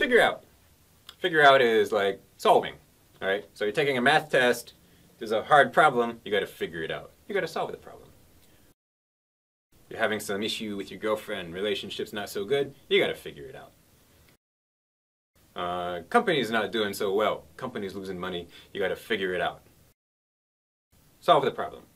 Figure out. Figure out is like solving, all right? So you're taking a math test, there's a hard problem, you gotta figure it out. You gotta solve the problem. You're having some issue with your girlfriend, relationship's not so good, you gotta figure it out. Company's not doing so well, company's losing money, you gotta figure it out. Solve the problem.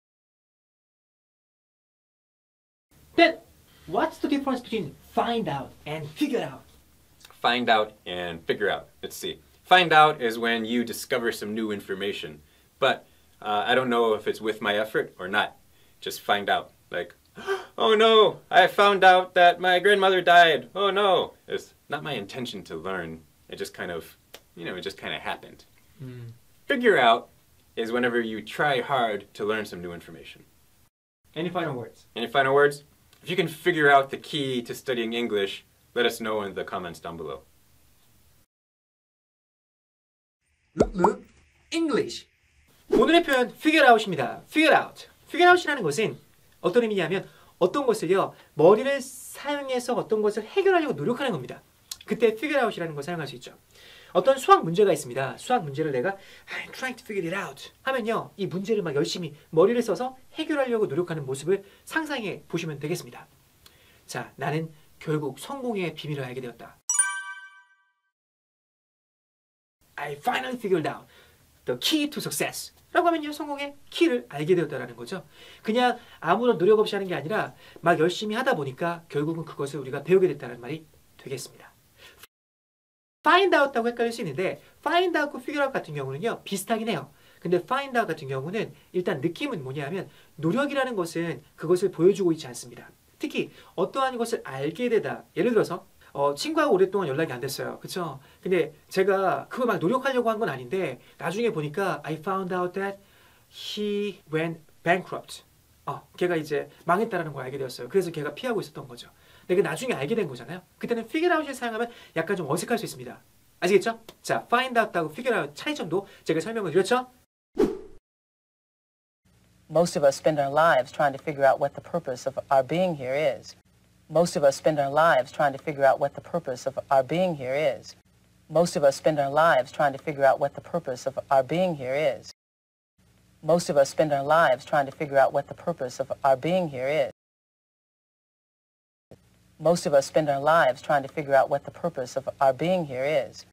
Then, what's the difference between find out and figure out? Find out and figure out. Let's see. Find out is when you discover some new information, but I don't know if it's with my effort or not. Just find out. Like, oh no, I found out that my grandmother died. Oh no. It's not my intention to learn. It just kind of, it just kind of happened. Figure out is whenever you try hard to learn some new information. Any final words? Any final words? If you can figure out the key to studying English, let us know in the comments down below. Look, English. 오늘의 표현 figure out입니다. figure out. figure out이라는 것은 어떤 의미냐면 어떤 것을요 머리를 사용해서 어떤 것을 해결하려고 노력하는 겁니다. 그때 figure out이라는 걸 사용할 수 있죠. 어떤 수학 문제가 있습니다. 수학 문제를 내가 I'm trying to figure it out 하면요 이 문제를 막 열심히 머리를 써서 해결하려고 노력하는 모습을 상상해 보시면 되겠습니다. 자, 나는 결국 성공의 비밀을 알게 되었다. I finally figured out the key to success. 라고 하면요, 성공의 키를 알게 되었다라는 거죠. 그냥 아무런 노력 없이 하는 게 아니라 막 열심히 하다 보니까 결국은 그것을 우리가 배우게 됐다는 말이 되겠습니다. find out하고 헷갈릴 수 있는데 find out과 figure out 같은 경우는요, 비슷하긴 해요. 근데 find out 같은 경우는 일단 느낌은 뭐냐면 노력이라는 것은 그것을 보여주고 있지 않습니다. 특히 어떠한 것을 알게 되다. 예를 들어서 친구하고 오랫동안 연락이 안 됐어요. 그쵸? 근데 제가 그거 막 노력하려고 한 건 아닌데 나중에 보니까 I found out that he went bankrupt. 걔가 이제 망했다라는 걸 알게 되었어요. 그래서 걔가 피하고 있었던 거죠. 근데 그 나중에 알게 된 거잖아요. 그때는 figure out을 사용하면 약간 좀 어색할 수 있습니다. 아시겠죠? 자, find out하고 figure out 차이점도 제가 설명을 드렸죠? Most of us spend our lives trying to figure out what the purpose of our being here is. Most of us spend our lives trying to figure out what the purpose of our being here is. Most of us spend our lives trying to figure out what the purpose of our being here is. Most of us spend our lives trying to figure out what the purpose of our being here is. Most of us spend our lives trying to figure out what the purpose of our being here is.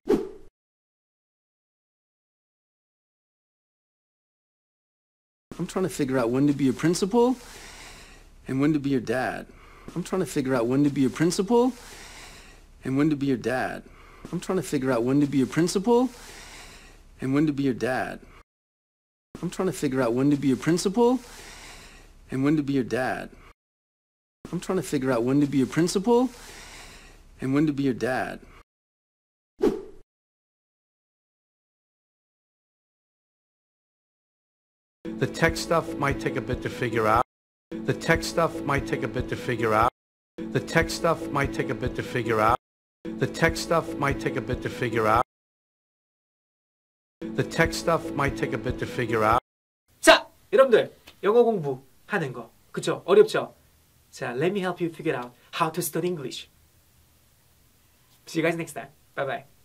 I'm trying to figure out when to be a principal and when to be your dad. I'm trying to figure out when to be a principal and when to be your dad. I'm trying to figure out when to be a principal and when to be your dad. I'm trying to figure out when to be a principal and when to be your dad. I'm trying to figure out when to be a principal and when to be your dad. The tech stuff might take a bit to figure out. The tech stuff might take a bit to figure out. The tech stuff might take a bit to figure out. The tech stuff might take a bit to figure out. The tech stuff might take a bit to figure out. 자, 여러분들 영어 공부하는 거 그쵸? 어렵죠? 자, let me help you figure out how to study English. See you guys next time. Bye bye.